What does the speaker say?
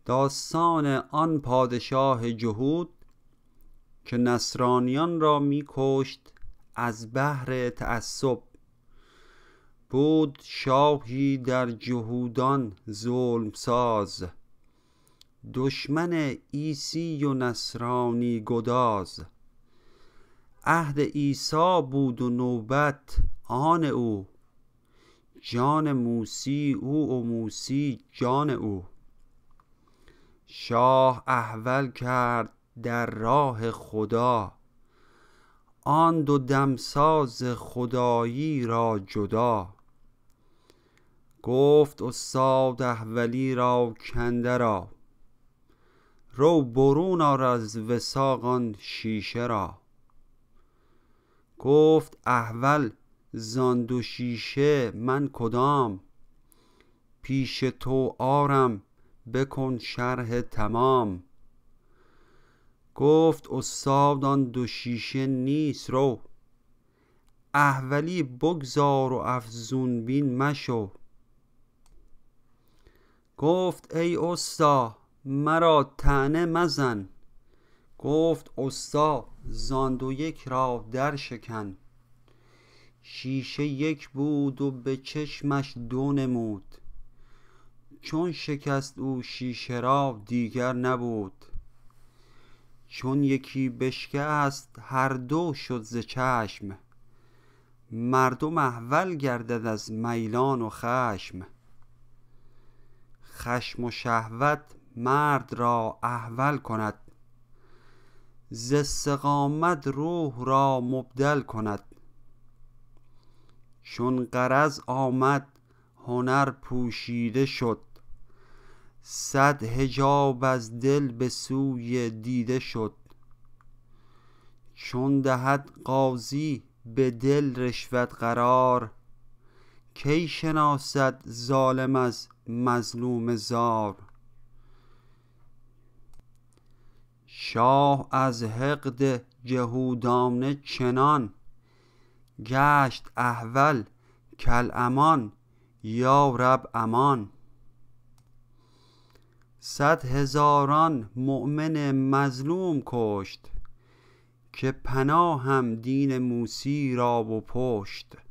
داستان آن پادشاه جهود که نصرانیان را می کشت از بهر تعصب. بود شاهی در جهودان ظلم ساز، دشمن عیسی و نصرانی گداز. عهد عیسی بود و نوبت آن او، جان موسی او و موسی جان او. شاه احول کرد در راه خدا، آن دو دمساز خدایی را جدا. گفت استاد احولی را کنده را، رو برون آر از وثاق آن شیشه را. گفت احول زان دو شیشه من کدام، پیش تو آرم بکن شرح تمام. گفت استاد آن دو شیشه نیست رو، احولی بگذار و افزون بین مشو. گفت ای استا مرا طعنه مزن، گفت استا زان دو یک را در شکن. شیشه یک بود و به چشمش دو نمود، چون شکست او شیشه را دیگر نبود. چون یکی بشکست هر دو شد ز چشم، مردم احول گردد از میلان و خشم. خشم و شهوت مرد را احول کند، ز استقامت روح را مبدل کند. چون غرض آمد هنر پوشیده شد، صد حجاب از دل به سوی دیده شد. چون دهد قاضی به دل رشوت قرار، کی شناسد ظالم از مظلوم زار. شاه از حقد جهودانه چنان، گشت احول کالامان یا رب امان. 100,000 مؤمن مظلوم کشت، که پناهم دین موسی را و پشت.